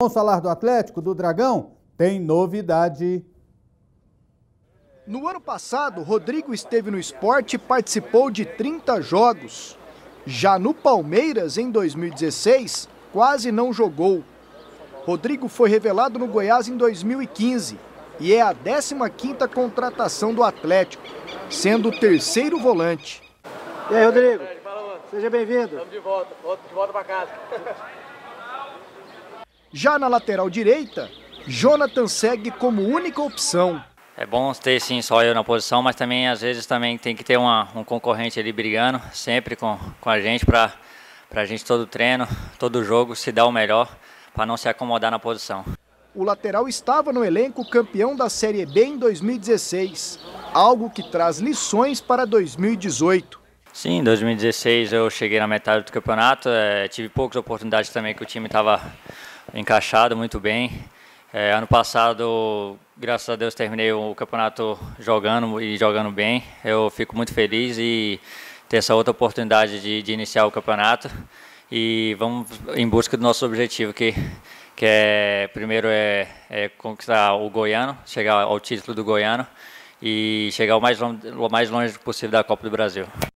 Vamos falar do Atlético, do Dragão? Tem novidade. No ano passado, Rodrigo esteve no Sport e participou de 30 jogos. Já no Palmeiras, em 2016, quase não jogou. Rodrigo foi revelado no Goiás em 2015 e é a 15ª contratação do Atlético, sendo o 3º volante. E aí, Rodrigo? Seja bem-vindo. Estamos de volta para casa. Já na lateral direita, Jonathan segue como única opção. É bom ter sim só eu na posição, mas também às vezes também tem que ter um concorrente ali brigando sempre com a gente para a gente todo treino, todo jogo se dar o melhor para não se acomodar na posição. O lateral estava no elenco campeão da Série B em 2016, algo que traz lições para 2018. Sim, em 2016 eu cheguei na metade do campeonato, tive poucas oportunidades também que o time estava encaixado muito bem. Ano passado, graças a Deus, terminei o campeonato jogando bem. Eu fico muito feliz e ter essa outra oportunidade de iniciar o campeonato. E vamos em busca do nosso objetivo, que primeiro é conquistar o Goiano, chegar ao título do Goiano e chegar o mais longe possível da Copa do Brasil.